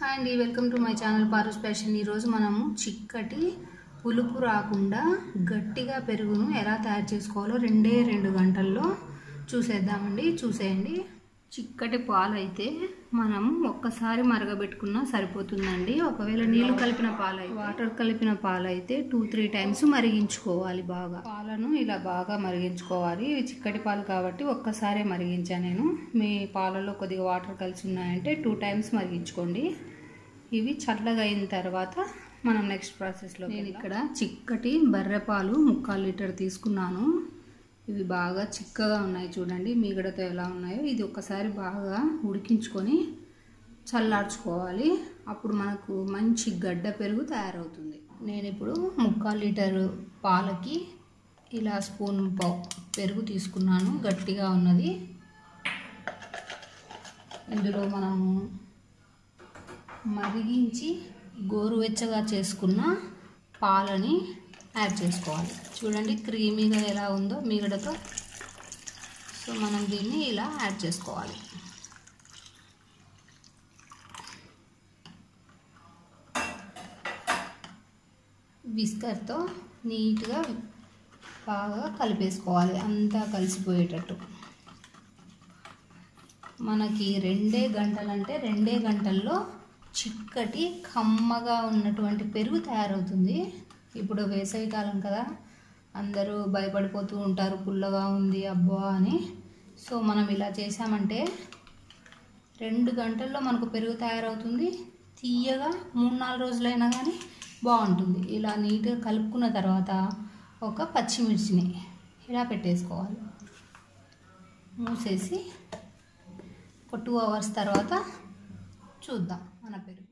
Hi అండి, welcome to my channel Parus fashion. ఈరోజు మనము చిక్కటి పులుపు రాకుండా గట్టిగా పెరుగును ఎలా తయారు చేసుకోవాలో 2 గంటల్లో చూసేద్దామండి. చూసేయండి. చిక్కటి పాలు అయితే మనం ఒక్కసారి మరగబెట్టుకున్నా సరిపోతుందండి. ఒకవేళ నీళ్లు కలిపిన పాలు వాటర్ కలిపిన పాలు అయితే 2-3 టైమ్స్ మరిగించుకోవాలి. బాగా పాలను ఇలా బాగా మరిగించుకోవాలి. ఇవి చిక్కటి పాలు కాబట్టి ఒక్కసారే మరిగించాను నేను. మీ పాలలో కొద్దిగా వాటర్ కలిసి ఉన్నాయంటే 2 టైమ్స్ మరిగించుకోండి. ఇవి చల్లగా అయిన తర్వాత మనం నెక్స్ట్ ప్రాసెస్లో నేను ఇక్కడ చిక్కటి బర్రె పాలు 1/4 లీటర్ తీసుకున్నాను. ఇవి బాగా చిక్కగా ఉన్నాయి చూడండి, మీగడతో ఎలా ఉన్నాయో. ఇది ఒకసారి బాగా ఉడికించుకొని చల్లార్చుకోవాలి. అప్పుడు మనకు మంచి గడ్డ పెరుగు తయారవుతుంది. నేను ఇప్పుడు 1/4 లీటర్ పాలకి ఇలా స్పూన్ పెరుగు తీసుకున్నాను, గట్టిగా ఉన్నది. ఇందులో మనము మరిగించి గోరువెచ్చగా చేసుకున్న పాలని యాడ్ చేసుకోవాలి. చూడండి క్రీమీగా ఎలా ఉందో మీగడతో. సో మనం దీన్ని ఇలా యాడ్ చేసుకోవాలి. విస్కర్తో నీట్గా బాగా కలిపేసుకోవాలి, అంతా కలిసిపోయేటట్టు. మనకి 2 గంటలంటే 2 గంటల్లో చిక్కటి కమ్మగా ఉన్నటువంటి పెరుగు తయారవుతుంది. ఇప్పుడు వేసవికాలం కదా, అందరూ భయపడిపోతూ ఉంటారు పుల్లగా ఉంది అబ్బా అని. సో మనం ఇలా చేసామంటే 2 గంటల్లో మనకు పెరుగు తయారవుతుంది. తీయగా 3-4 రోజులైనా కానీ బాగుంటుంది. ఇలా నీట్గా కలుపుకున్న తర్వాత ఒక పచ్చిమిర్చిని ఇలా పెట్టేసుకోవాలి. మూసేసి ఒక 2 అవర్స్ తర్వాత చూద్దాం మన పెరుగు.